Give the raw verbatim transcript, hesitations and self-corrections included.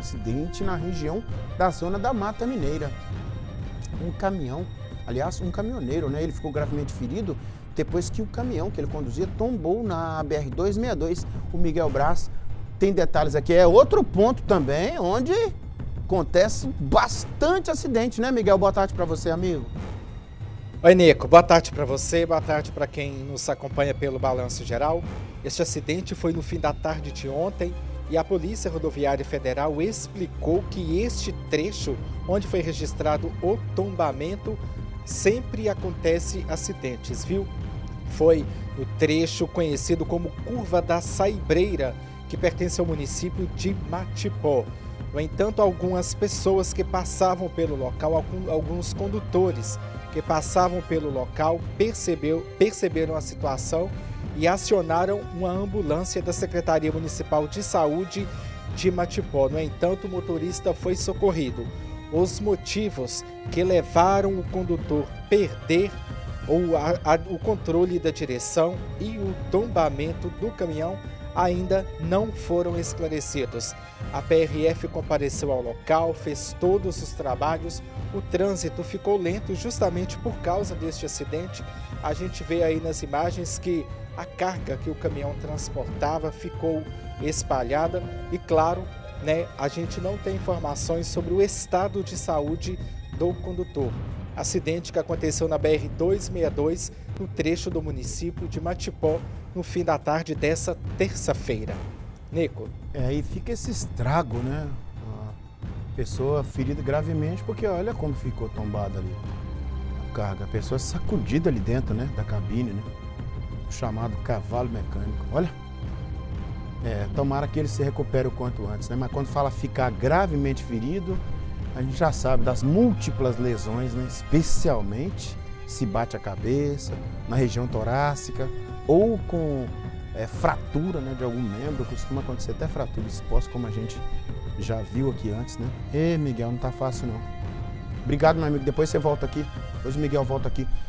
Acidente na região da zona da Mata Mineira. Um caminhão, aliás, um caminhoneiro, né? Ele ficou gravemente ferido depois que o caminhão que ele conduzia tombou na B R duzentos e sessenta e dois. O Miguel Braz tem detalhes aqui. É outro ponto também onde acontece bastante acidente, né, Miguel? Boa tarde para você, amigo. Oi, Nico. Boa tarde para você, boa tarde para quem nos acompanha pelo Balanço Geral. Este acidente foi no fim da tarde de ontem e a Polícia Rodoviária Federal explicou que este trecho, onde foi registrado o tombamento, sempre acontece acidentes, viu? Foi no trecho conhecido como Curva da Saibreira, que pertence ao município de Matipó. No entanto, algumas pessoas que passavam pelo local, alguns condutores que passavam pelo local percebeu, perceberam a situação e acionaram uma ambulância da Secretaria Municipal de Saúde de Matipó. No entanto, o motorista foi socorrido. Os motivos que levaram o condutor a perder ou a, a, o controle da direção e o tombamento do caminhão ainda não foram esclarecidos. A P R F compareceu ao local, fez todos os trabalhos, o trânsito ficou lento justamente por causa deste acidente. A gente vê aí nas imagens que a carga que o caminhão transportava ficou espalhada e, claro, né, a gente não tem informações sobre o estado de saúde do condutor. Acidente que aconteceu na B R duzentos e sessenta e dois, no trecho do município de Matipó, no fim da tarde dessa terça-feira. Nico. É, e fica esse estrago, né? A pessoa ferida gravemente, porque olha como ficou tombada ali a carga. A pessoa sacudida ali dentro, né? Da cabine, né? O chamado cavalo mecânico. Olha. É, tomara que ele se recupere o quanto antes, né? Mas quando fala ficar gravemente ferido, a gente já sabe das múltiplas lesões, né? Especialmente se bate a cabeça, na região torácica, ou com é, fratura, né, de algum membro. Costuma acontecer até fratura exposta, como a gente já viu aqui antes, né? Ê, Miguel, não tá fácil não. Obrigado, meu amigo. Depois você volta aqui. Depois o Miguel volta aqui.